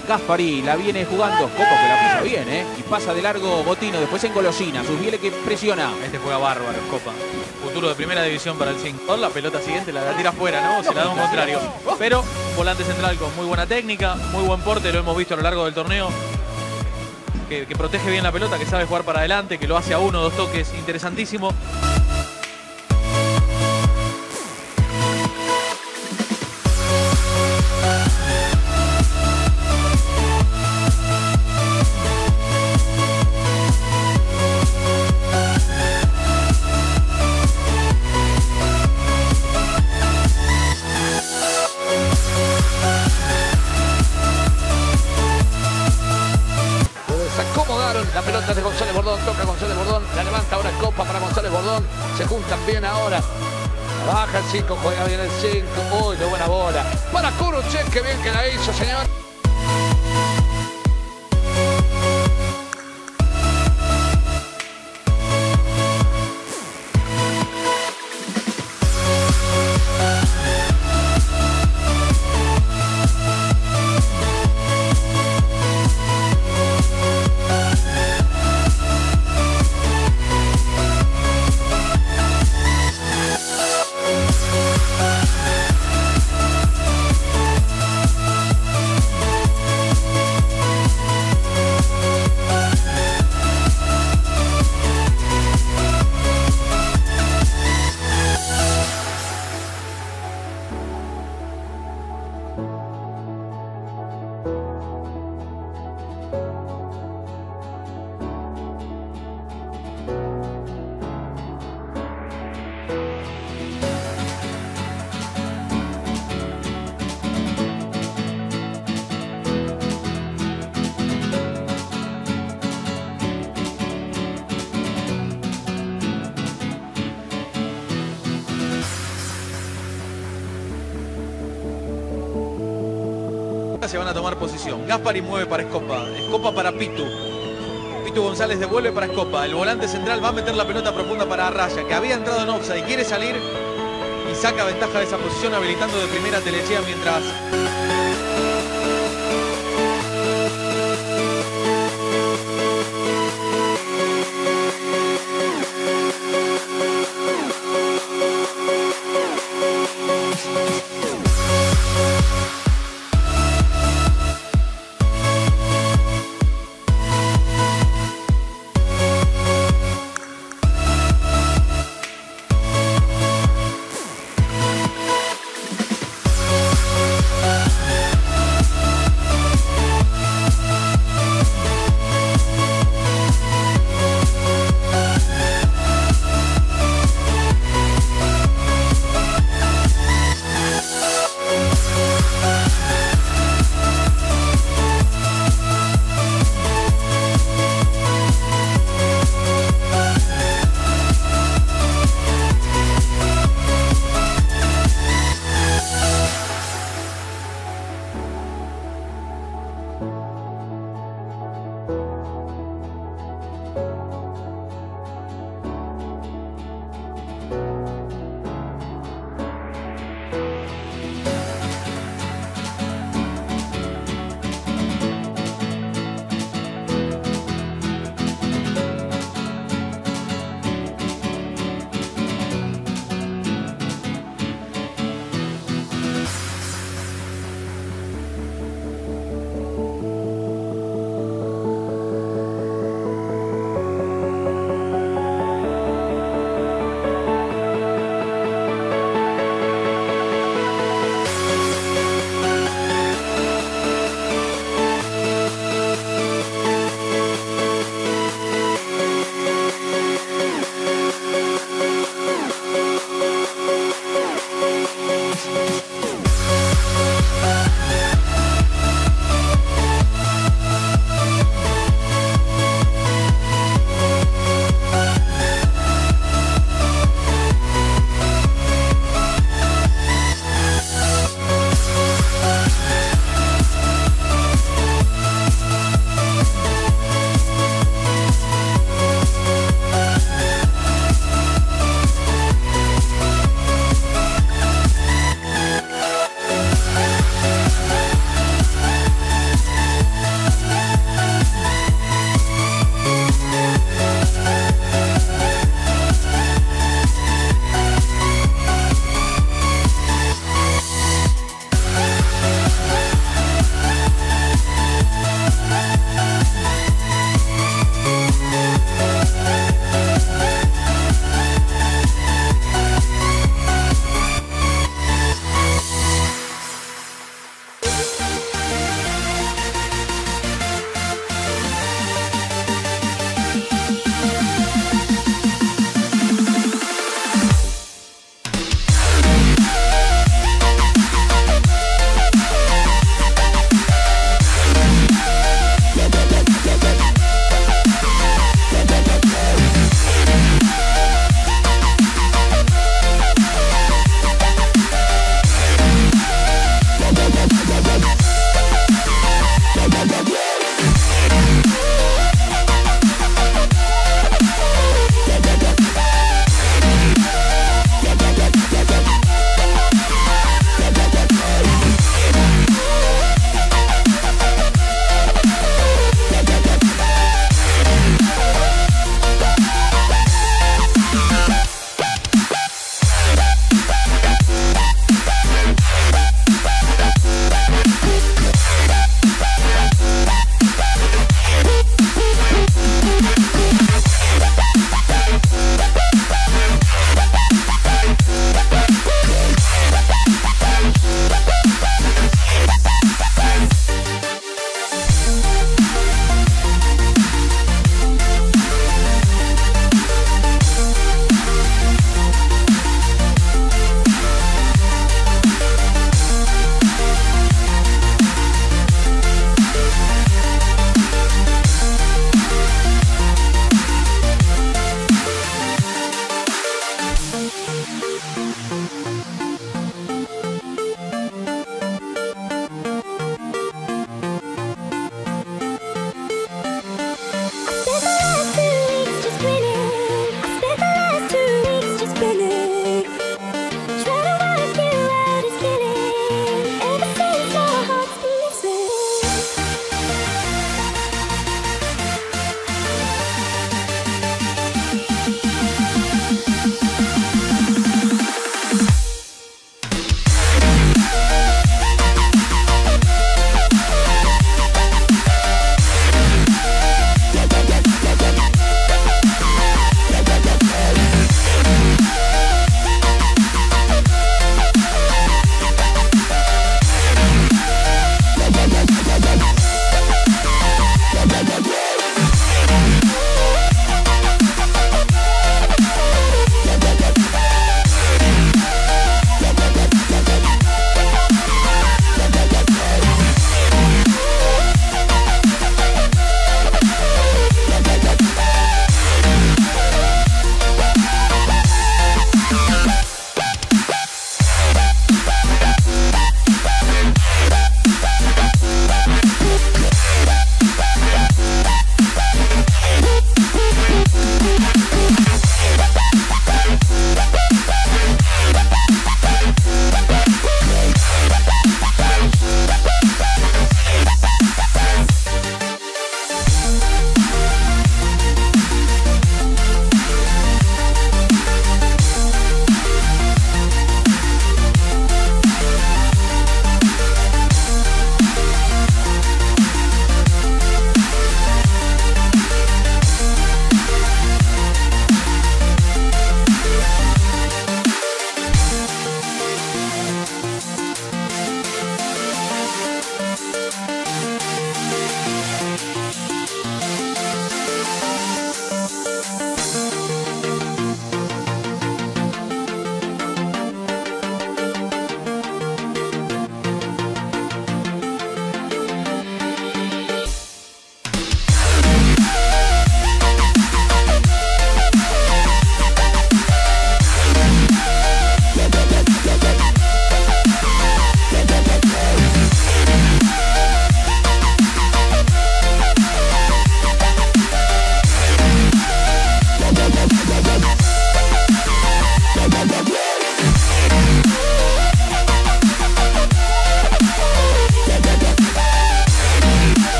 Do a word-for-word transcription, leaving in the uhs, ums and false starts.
Gaspari la viene jugando. Coco que la pisa bien, ¿eh? Y pasa de largo Botino. Después en Golosina. Susbiele que presiona. Este juega bárbaro, Copa. Futuro de primera división para el cinco. La pelota siguiente la, la tira afuera, ¿no? Se la da un contrario. Pero volante central con muy buena técnica, muy buen porte. Lo hemos visto a lo largo del torneo. Que, que protege bien la pelota, que sabe jugar para adelante, que lo hace a uno, dos toques. Interesantísimo. La pelota de González Bordón, toca González Bordón, la levanta ahora Copa para González Bordón, se juntan bien ahora, baja el cinco, juega bien el cinco, uy, de buena bola, para Kuruchev, que bien que la hizo, señor. Se van a tomar posición. Gaspari mueve para Escopa. Escopa para Pitu. Pitu González devuelve para Escopa. El volante central va a meter la pelota profunda para Arraya, que había entrado en offside y quiere salir y saca ventaja de esa posición habilitando de primera a Telechea mientras